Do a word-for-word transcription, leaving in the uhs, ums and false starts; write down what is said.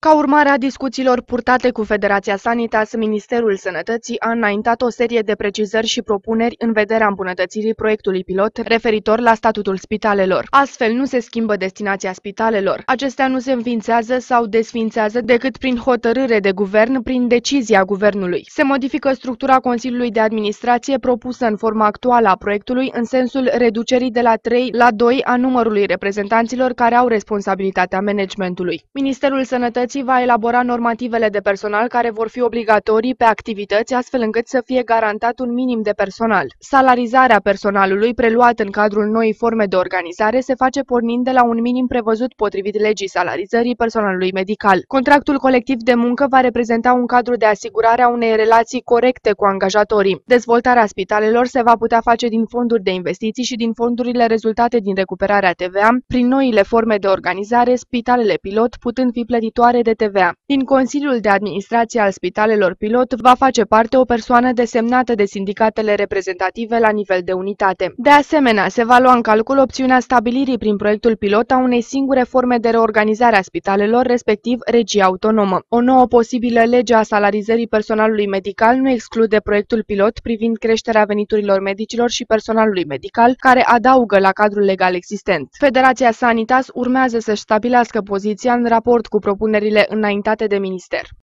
Ca urmare a discuțiilor purtate cu Federația Sanitas, Ministerul Sănătății a înaintat o serie de precizări și propuneri în vederea îmbunătățirii proiectului pilot referitor la statutul spitalelor. Astfel, nu se schimbă destinația spitalelor. Acestea nu se înființează sau desființează decât prin hotărâre de guvern, prin decizia guvernului. Se modifică structura Consiliului de Administrație propusă în forma actuală a proiectului în sensul reducerii de la trei la doi a numărului reprezentanților care au responsabilitatea managementului. Ministerul Sănătății va elabora normativele de personal care vor fi obligatorii pe activități, astfel încât să fie garantat un minim de personal. Salarizarea personalului preluat în cadrul noii forme de organizare se face pornind de la un minim prevăzut potrivit legii salarizării personalului medical. Contractul colectiv de muncă va reprezenta un cadru de asigurare a unei relații corecte cu angajatorii. Dezvoltarea spitalelor se va putea face din fonduri de investiții și din fondurile rezultate din recuperarea T V A, prin noile forme de organizare, spitalele pilot putând fi plătitoare de T V A. Din Consiliul de Administrație al Spitalelor Pilot va face parte o persoană desemnată de sindicatele reprezentative la nivel de unitate. De asemenea, se va lua în calcul opțiunea stabilirii prin proiectul pilot a unei singure forme de reorganizare a spitalelor, respectiv regie autonomă. O nouă posibilă lege a salarizării personalului medical nu exclude proiectul pilot privind creșterea veniturilor medicilor și personalului medical, care adaugă la cadrul legal existent. Federația Sanitas urmează să-și stabilească poziția în raport cu propunerile înaintate de minister.